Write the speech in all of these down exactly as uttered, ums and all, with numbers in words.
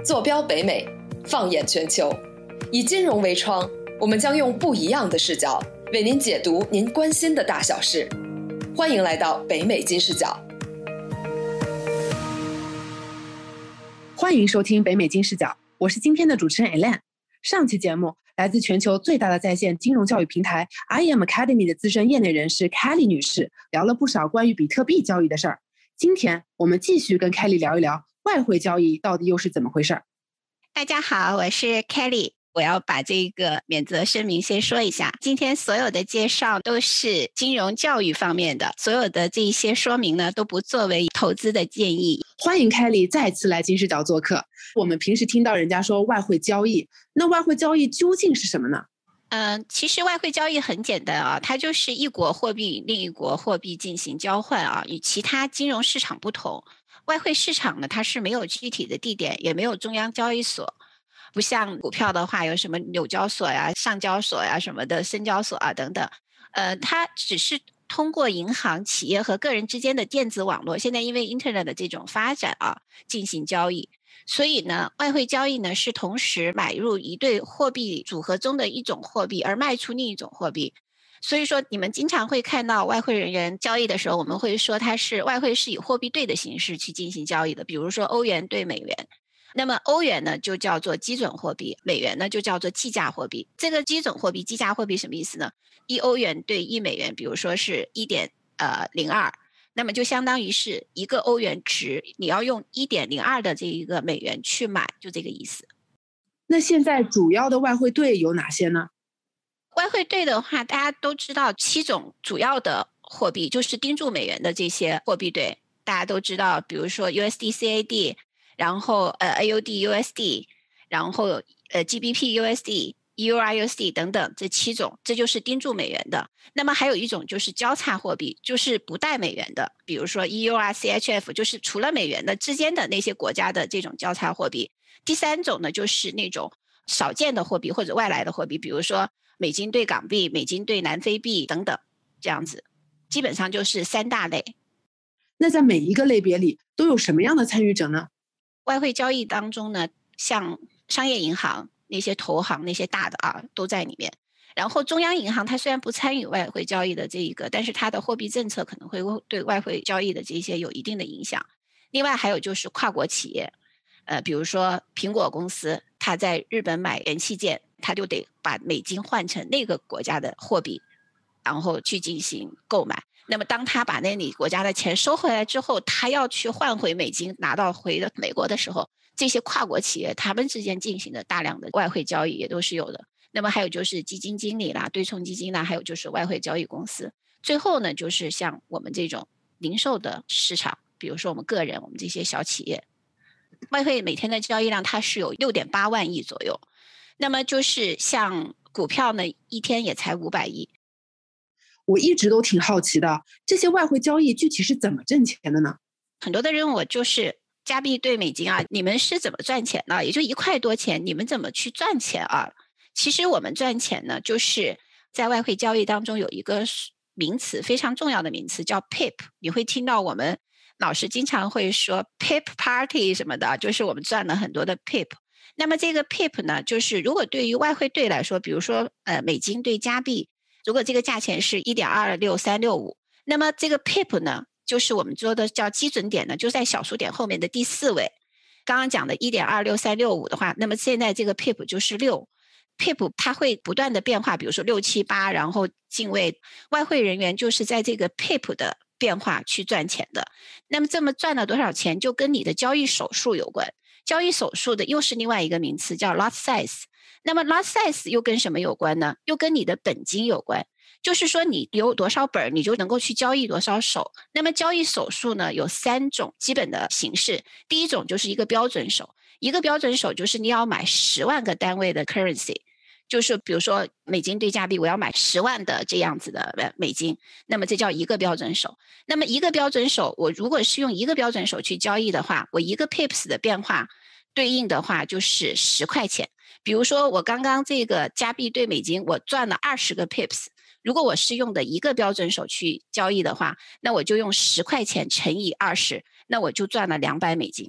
坐标北美，放眼全球，以金融为窗，我们将用不一样的视角为您解读您关心的大小事。欢迎来到北美金视角。 欢迎收听北美金视角，我是今天的主持人 Elaine。 上期节目，来自全球最大的在线金融教育平台 I am Academy 的资深业内人士 Kelly 女士聊了不少关于比特币交易的事儿。今天我们继续跟 Kelly 聊一聊外汇交易到底又是怎么回事。 大家好，我是 Kelly。我要把这个免责声明先说一下，今天所有的介绍都是金融教育方面的，所有的这一些说明呢都不作为投资的建议。 欢迎 Kelly 再次来金视角做客。我们平时听到人家说外汇交易，那外汇交易究竟是什么呢？ 嗯、呃，其实外汇交易很简单啊，它就是一国货币与另一国货币进行交换啊，与其他金融市场不同。外汇市场呢，它是没有具体的地点，也没有中央交易所。不像股票的话有什么纽交所呀、上交所呀什么的，深交所啊等等，呃，它只是通过银行、企业和个人之间的电子网络，现在因为 Internet 的这种发展啊，进行交易。所以呢，外汇交易呢是同时买入一对货币组合中的一种货币，而卖出另一种货币。所以说你们经常会看到外汇人员交易的时候，我们会说它是外汇是以货币对的形式去进行交易的，比如说欧元对美元。那么欧元呢就叫做基准货币，美元呢就叫做计价货币。这个基准货币、计价货币什么意思呢？一欧元对一美元，比如说是 一点零二， 那么就相当于是一个欧元值，你要用 一点零二 的这一个美元去买，就这个意思。 那现在主要的外汇对有哪些呢？ 外汇对的话，大家都知道七种主要的货币，就是盯住美元的这些货币对，大家都知道，比如说 U S D C A D，然后呃 A U D U S D， 然后呃 G B P U S D、E U R U S D 等等，这七种，这就是盯住美元的。那么还有一种就是交叉货币，就是不带美元的，比如说 E U R C H F， 就是除了美元的之间的那些国家的这种交叉货币。第三种呢，就是那种少见的货币或者外来的货币，比如说美金对港币、美金对南非币等等，这样子，基本上就是三大类。 那在每一个类别里都有什么样的参与者呢？ 外汇交易当中呢，像商业银行那些投行那些大的啊都在里面。然后中央银行它虽然不参与外汇交易的这一个，但是它的货币政策可能会对外汇交易的这些有一定的影响。另外还有就是跨国企业，呃，比如说苹果公司，它在日本买元器件，它就得把美金换成那个国家的货币，然后去进行购买。那么当他把那里国家的钱收回来之后，他要去换回美金拿到回的美国的时候，这些跨国企业他们之间进行的大量的外汇交易也都是有的。那么还有就是基金经理啦、对冲基金啦，还有就是外汇交易公司。最后呢，就是像我们这种零售的市场，比如说我们个人，我们这些小企业，外汇每天的交易量它是有 六点八万亿左右。那么就是像股票呢，一天也才五百亿。 我一直都挺好奇的，这些外汇交易具体是怎么挣钱的呢？ 很多的人问我，就是加币对美金啊，你们是怎么赚钱的？也就一块多钱，你们怎么去赚钱啊？其实我们赚钱呢，就是在外汇交易当中有一个名词，非常重要的名词叫 P I P。 你会听到我们老师经常会说 P I P Party 什么的，就是我们赚了很多的 P I P。 那么这个 P I P 呢，就是如果对于外汇对来说，比如说呃美金对加币，如果这个价钱是 一点二六三六五， 那么这个 P I P 呢，就是我们说的叫基准点呢，就在小数点后面的第四位。刚刚讲的 一点二六三六五 的话，那么现在这个 P I P 就是六。 P I P 它会不断的变化，比如说六七八，然后进位。外汇人员就是在这个 P I P 的变化去赚钱的。那么这么赚了多少钱，就跟你的交易手数有关。交易手数的又是另外一个名词，叫 lot size。那么 lot size 又跟什么有关呢？又跟你的本金有关。就是说你有多少本，你就能够去交易多少手。那么交易手数呢，有三种基本的形式。第一种就是一个标准手，一个标准手就是你要买十万个单位的 currency， 就是比如说美金对加币，我要买十万的这样子的美金，那么这叫一个标准手。那么一个标准手，我如果是用一个标准手去交易的话，我一个 pips 的变化对应的话就是十块钱。比如说我刚刚这个加币对美金，我赚了二十个 pips， 如果我是用的一个标准手去交易的话，那我就用十块钱乘以二十，那我就赚了两百美金。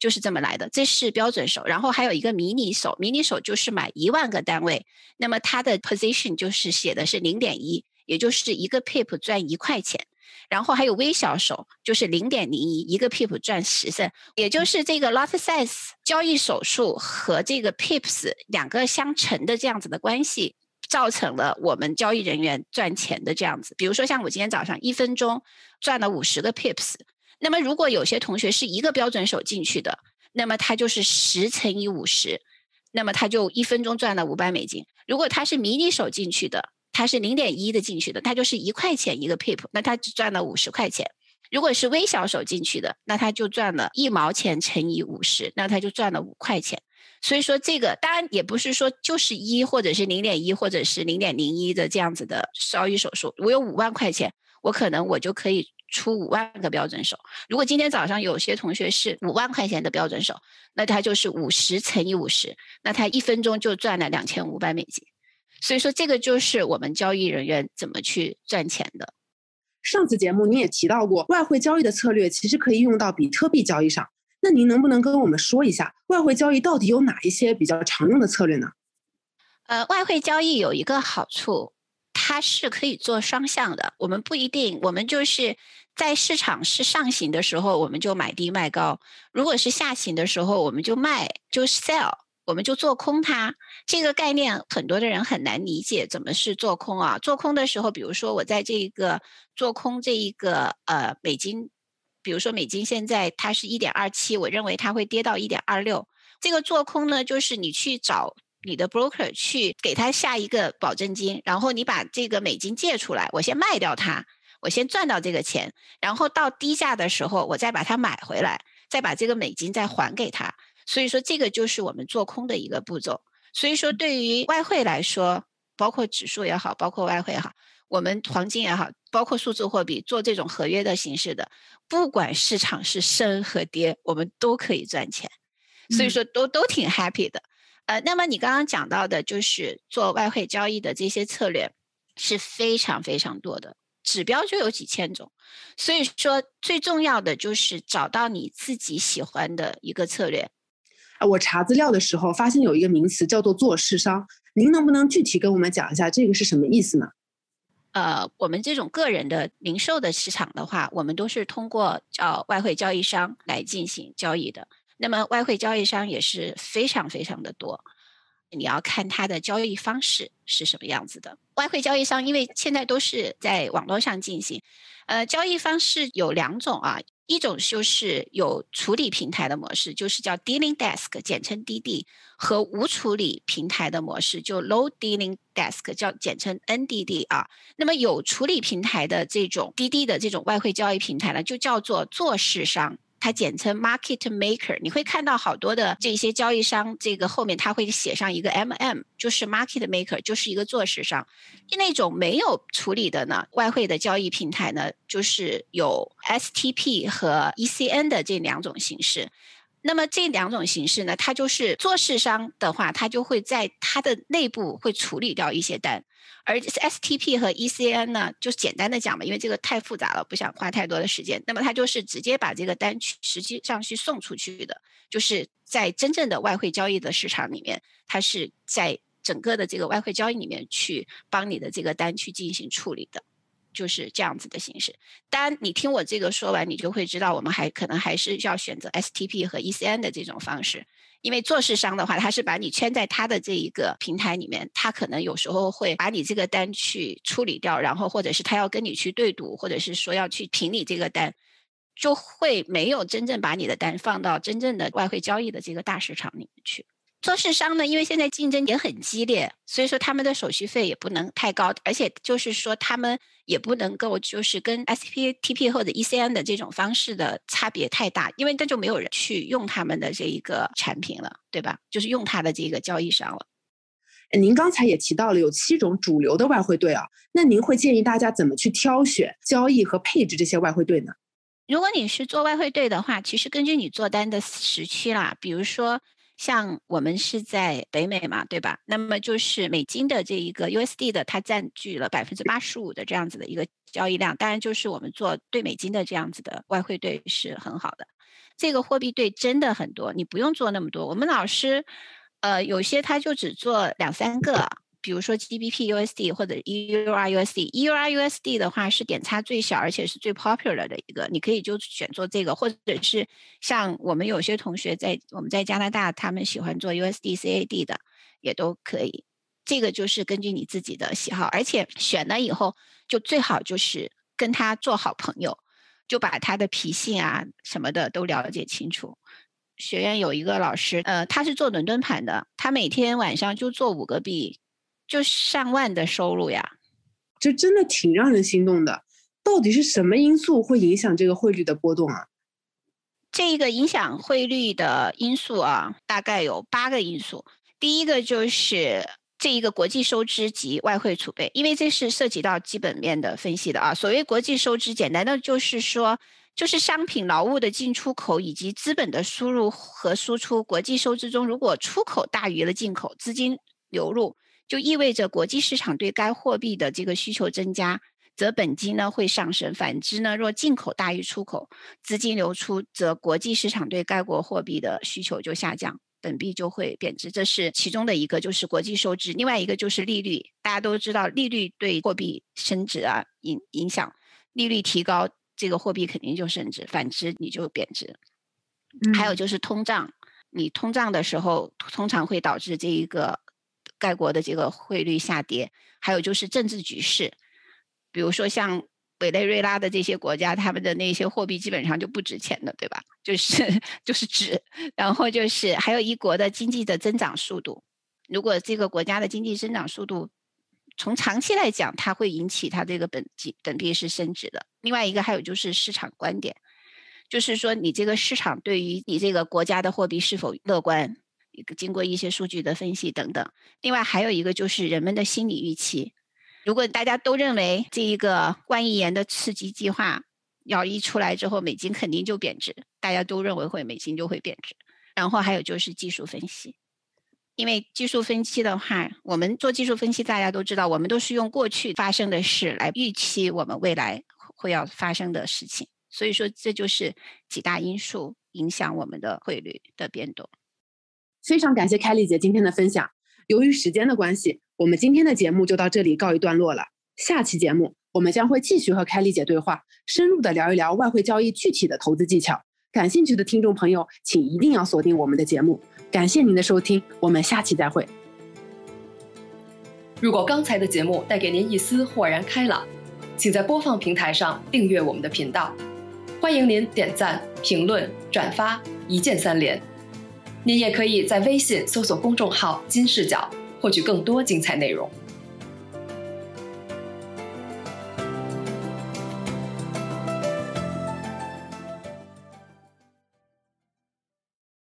就是这么来的，这是标准手。然后还有一个迷你手，迷你手就是买一万个单位，那么它的 position 就是写的是 零点一， 也就是一个 pip 赚一块钱。然后还有微小手，就是 零点零一， 一个 pip 赚十 cent， 也就是这个 lot size 交易手数和这个 pips 两个相乘的这样子的关系，造成了我们交易人员赚钱的这样子。比如说像我今天早上一分钟赚了五十个 pips， 那么如果有些同学是一个标准手进去的，那么他就是十乘以五十，那么他就一分钟赚了五百美金。如果他是迷你手进去的，他是 零点一 的进去的，他就是一块钱一个 pip， 那他只赚了五十块钱。如果是微小手进去的，那他就赚了一毛钱乘以五十，那他就赚了五块钱。所以说这个当然也不是说就是一或者是 零点一 或者是 零点零一 的这样子的交易手数，我有五万块钱，我可能我就可以出五万个标准手。如果今天早上有些同学是五万块钱的标准手，那他就是五十乘以五十，那他一分钟就赚了两千五百美金。所以说这个就是我们交易人员怎么去赚钱的。 上次节目您也提到过，外汇交易的策略其实可以用到比特币交易上，那您能不能跟我们说一下外汇交易到底有哪一些比较常用的策略呢？ 呃，外汇交易有一个好处，它是可以做双向的。我们不一定，我们就是在市场是上行的时候，我们就买低卖高；如果是下行的时候，我们就卖，就 sell， 我们就做空它。这个概念很多的人很难理解，怎么是做空啊？做空的时候，比如说我在这个做空这一个呃美金，比如说美金现在它是 一点二七， 我认为它会跌到 一点二六。这个做空呢，就是你去找你的 broker 去给他下一个保证金，然后你把这个美金借出来，我先卖掉它，我先赚到这个钱，然后到低价的时候我再把它买回来，再把这个美金再还给他。所以说这个就是我们做空的一个步骤。所以说对于外汇来说，包括指数也好，包括外汇也好，我们黄金也好，包括数字货币做这种合约的形式的，不管市场是升和跌，我们都可以赚钱。所以说都、嗯、都挺 happy 的。呃，那么你刚刚讲到的就是做外汇交易的这些策略是非常非常多的，指标就有几千种。所以说最重要的就是找到你自己喜欢的一个策略。 我查资料的时候发现有一个名词叫做做市商，您能不能具体跟我们讲一下这个是什么意思呢？ 呃，我们这种个人的零售的市场的话，我们都是通过叫外汇交易商来进行交易的。那么外汇交易商也是非常非常的多，你要看它的交易方式是什么样子的。外汇交易商因为现在都是在网络上进行，呃，交易方式有两种啊，一种就是有处理平台的模式，就是叫 dealing desk， 简称 D D， 和无处理平台的模式，就 low dealing desk， 叫简称 N D D 啊。那么有处理平台的这种 D D 的这种外汇交易平台呢，就叫做做市商，它简称 market maker。 你会看到好多的这些交易商，这个后面它会写上一个 M M， 就是 market maker， 就是一个做市商。那种没有处理的呢，外汇的交易平台呢，就是有 S T P 和 E C N 的这两种形式。那么这两种形式呢，它就是做市商的话，它就会在它的内部会处理掉一些单，而 S T P 和 E C N 呢，就简单的讲嘛，因为这个太复杂了，不想花太多的时间。那么它就是直接把这个单去实际上去送出去的，就是在真正的外汇交易的市场里面，它是在整个的这个外汇交易里面去帮你的这个单去进行处理的，就是这样子的形式。当然你听我这个说完，你就会知道我们还可能还是要选择 S T P 和 E C N 的这种方式。因为做市商的话，他是把你圈在他的这一个平台里面，他可能有时候会把你这个单去处理掉，然后或者是他要跟你去对赌，或者是说要去评你这个单，就会没有真正把你的单放到真正的外汇交易的这个大市场里面去。做市商呢，因为现在竞争也很激烈，所以说他们的手续费也不能太高，而且就是说他们也不能够就是跟 S T P 或者 E C N 的这种方式的差别太大，因为那就没有人去用他们的这一个产品了，对吧？就是用他的这个交易商了。 您刚才也提到了有七种主流的外汇兑啊，那您会建议大家怎么去挑选、交易和配置这些外汇兑呢？ 如果你是做外汇兑的话，其实根据你做单的时区啦，比如说像我们是在北美嘛，对吧？那么就是美金的这一个 U S D 的，它占据了百分之八十五的这样子的一个交易量。当然，就是我们做对美金的这样子的外汇兑是很好的。这个货币兑真的很多，你不用做那么多。我们老师，呃，有些他就只做两三个。比如说 G B P U S D 或者 E U R U S D，E U R U S D 的话是点差最小，而且是最 popular 的一个，你可以就选做这个，或者是像我们有些同学在我们在加拿大，他们喜欢做 U S D C A D 的，也都可以。这个就是根据你自己的喜好，而且选了以后，就最好就是跟他做好朋友，就把他的脾性啊什么的都了解清楚。学院有一个老师，呃，他是做伦敦盘的，他每天晚上就做五个币。就上万的收入呀， 这真的挺让人心动的。到底是什么因素会影响这个汇率的波动啊？ 这个影响汇率的因素啊，大概有八个因素。第一个就是这一个国际收支及外汇储备，因为这是涉及到基本面的分析的啊。所谓国际收支，简单的就是说，就是商品、劳务的进出口以及资本的输入和输出。国际收支中，如果出口大于了进口，资金流入，就意味着国际市场对该货币的这个需求增加，则本金呢会上升。反之呢，若进口大于出口，资金流出，则国际市场对该国货币的需求就下降，本币就会贬值。这是其中的一个，就是国际收支。另外一个就是利率，大家都知道利率对货币升值啊影影响，利率提高，这个货币肯定就升值，反之你就贬值。嗯、还有就是通胀，你通胀的时候通常会导致这一个该国的这个汇率下跌。还有就是政治局势，比如说像委内瑞拉的这些国家，他们的那些货币基本上就不值钱的，对吧？就是就是纸。然后就是还有一国的经济的增长速度，如果这个国家的经济增长速度从长期来讲，它会引起它这个本本币是升值的。另外一个还有就是市场观点，就是说你这个市场对于你这个国家的货币是否乐观，经过一些数据的分析等等。另外还有一个就是人们的心理预期，如果大家都认为这一个万亿元的刺激计划要一出来之后，美金肯定就贬值，大家都认为会美金就会贬值。然后还有就是技术分析，因为技术分析的话，我们做技术分析大家都知道，我们都是用过去发生的事来预期我们未来会要发生的事情，所以说这就是几大因素影响我们的汇率的变动。 非常感谢凯莉姐今天的分享。由于时间的关系，我们今天的节目就到这里告一段落了。下期节目我们将会继续和凯莉姐对话，深入的聊一聊外汇交易具体的投资技巧。感兴趣的听众朋友请一定要锁定我们的节目。感谢您的收听，我们下期再会。 如果刚才的节目带给您一丝豁然开朗，请在播放平台上订阅我们的频道，欢迎您点赞、评论、转发，一键三连。您也可以在微信搜索公众号“金视角”，获取更多精彩内容。